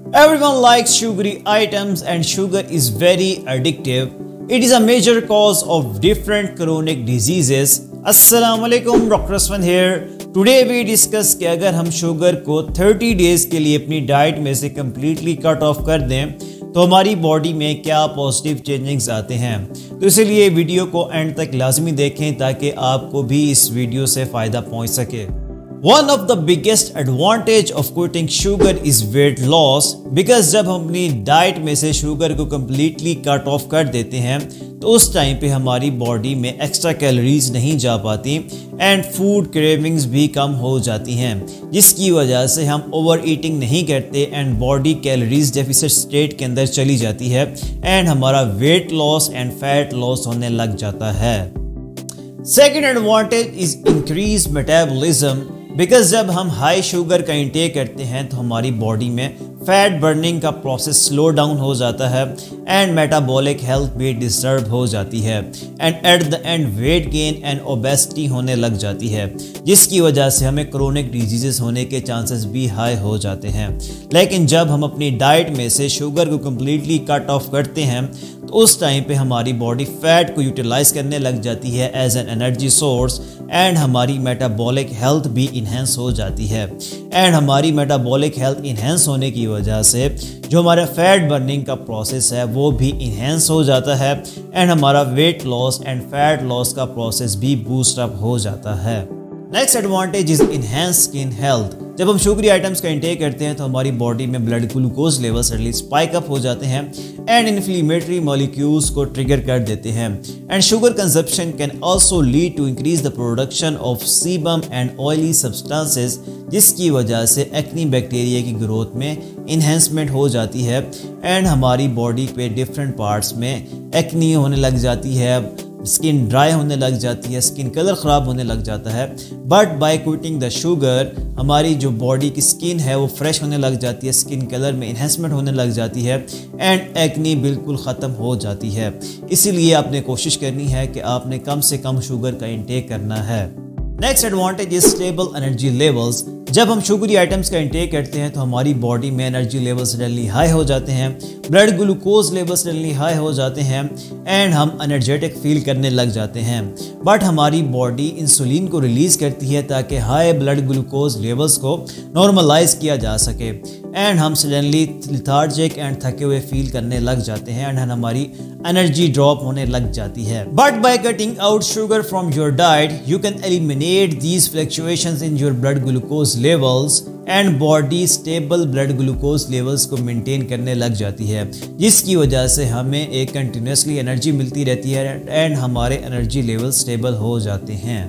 Everyone likes sugary items and sugar is very addictive. It is a major cause of different chronic diseases. Assalamualaikum, Dr. Aswan here. Today we discuss कि अगर हम sugar को 30 days के लिए अपनी diet में से completely cut off कर दें तो हमारी बॉडी में क्या पॉजिटिव चेंजेस आते हैं। तो इसलिए वीडियो को एंड तक लाजमी देखें ताकि आपको भी इस वीडियो से फ़ायदा पहुंच सके। One of the biggest advantage of quitting sugar is weight loss because जब हम अपनी डाइट में से शुगर को कम्प्लीटली कट ऑफ कर देते हैं तो उस टाइम पे हमारी बॉडी में एक्स्ट्रा कैलोरीज नहीं जा पाती एंड फूड क्रेविंग्स भी कम हो जाती हैं, जिसकी वजह से हम ओवर ईटिंग नहीं करते and body calories deficit state के अंदर चली जाती है एंड हमारा weight loss and fat loss होने लग जाता है। Second advantage is increase metabolism because जब हम हाई शुगर का इंटेक करते हैं तो हमारी बॉडी में फैट बर्निंग का प्रोसेस स्लो डाउन हो जाता है एंड मेटाबॉलिक हेल्थ भी डिस्टर्ब हो जाती है and at the end weight gain and obesity होने लग जाती है, जिसकी वजह से हमें क्रोनिक डिजीजेस होने के चांसेस भी हाई हो जाते हैं। लेकिन जब हम अपनी डाइट में से शुगर को कम्प्लीटली कट ऑफ करते हैं तो उस टाइम पे हमारी बॉडी फैट को यूटिलाइज करने लग जाती है as an energy source and हमारी मेटाबॉलिक हेल्थ भी इन्हेंस हो जाती है एंड हमारी मेटाबॉलिक हेल्थ इन्हेंस होने की वजह से जो हमारा फैट बर्निंग का प्रोसेस है वो भी इन्हेंस हो जाता है एंड हमारा weight loss and fat loss का प्रोसेस भी बूस्ट अप हो जाता है। Next advantage is enhance skin health. जब हम शुगरी आइटम्स का इंटेक करते हैं तो हमारी बॉडी में blood glucose level suddenly spike up हो जाते हैं एंड इन्फ्लेमेटरी मॉलिक्यूल्स को ट्रिगर कर देते हैं and sugar consumption can also lead to increase the production of sebum and oily substances, जिसकी वजह से एक्नी बैक्टीरिया की ग्रोथ में इन्हेंसमेंट हो जाती है एंड हमारी बॉडी पे डिफरेंट पार्ट्स में एक्नी होने लग जाती है, स्किन ड्राई होने लग जाती है, स्किन कलर ख़राब होने लग जाता है। But by quitting the sugar हमारी जो बॉडी की स्किन है वो फ्रेश होने लग जाती है, स्किन कलर में इन्हेंसमेंट होने लग जाती है एंड एक्नी बिल्कुल ख़त्म हो जाती है। इसीलिए आपने कोशिश करनी है कि आपने कम से कम शुगर का इंटेक करना है। Next advantage is stable energy levels. जब हम शुगरी आइटम्स का इंटेक करते हैं तो हमारी बॉडी में एनर्जी लेवल्स सडनली हाई हो जाते हैं, blood glucose levels suddenly high हो जाते हैं एंड हम एनर्जेटिक फील करने लग जाते हैं। बट हमारी बॉडी इंसुलिन को रिलीज करती है ताकि हाई ब्लड ग्लूकोज लेवल्स को नॉर्मलाइज किया जा सके एंड हम सडनली लिथार्जिक एंड थके हुए फील करने लग जाते हैं एंड हमारी एनर्जी ड्रॉप होने लग जाती है। But by cutting out sugar from your diet you can eliminate these fluctuations in your blood glucose levels and body stable blood glucose levels को मेंटेन करने लग जाती है, जिसकी वजह से हमें एक कंटिन्यूसली एनर्जी मिलती रहती है एंड हमारे एनर्जी लेवल स्टेबल हो जाते हैं।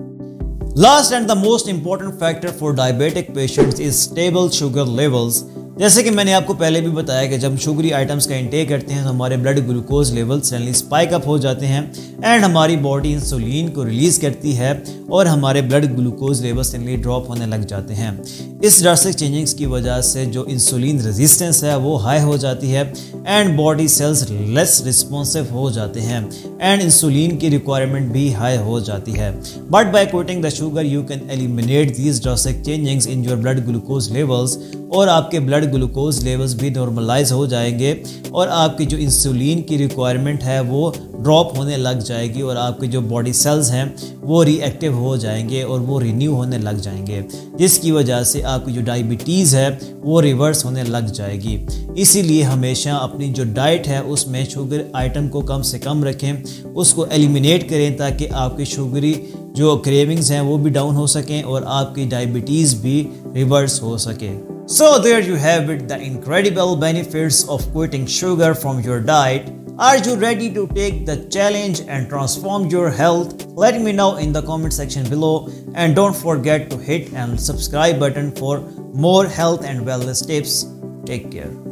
Last and the most important factor for diabetic patients is stable sugar levels. जैसे कि मैंने आपको पहले भी बताया कि जब शुगरी आइटम्स का इंटेक करते हैं तो हमारे blood glucose level suddenly spike up हो जाते हैं एंड हमारी बॉडी इंसुलिन को रिलीज करती है और हमारे blood glucose level suddenly drop होने लग जाते हैं। इस ड्रास्टिक चेंजिंग्स की वजह से जो इंसुलिन रेजिस्टेंस है वो हाई हो जाती है and body cells less responsive हो जाते हैं एंड इंसुलिन की रिक्वायरमेंट भी हाई हो जाती है। But by quitting the sugar you can eliminate these drastic changings in your blood glucose levels और आपके ब्लड ग्लूकोज लेवल्स भी नॉर्मलाइज हो जाएंगे और आपकी जो इंसुलिन की रिक्वायरमेंट है वो ड्रॉप होने लग जाएगी और आपके जो बॉडी सेल्स हैं वो रिएक्टिव हो जाएंगे और वो रिन्यू होने लग जाएंगे, जिसकी वजह से आपकी जो डायबिटीज़ है वो रिवर्स होने लग जाएगी। इसीलिए हमेशा अपनी जो डाइट है उसमें शुगर आइटम को कम से कम रखें, उसको एलिमिनेट करें ताकि आपकी शुगरी जो क्रेविंग्स हैं वो भी डाउन हो सकें और आपकी डायबिटीज़ भी रिवर्स हो सके। So there you have it, the incredible benefits of quitting sugar from your diet. Are you ready to take the challenge and transform your health? Let me know in the comment section below and don't forget to hit and subscribe button for more health and wellness tips. Take care.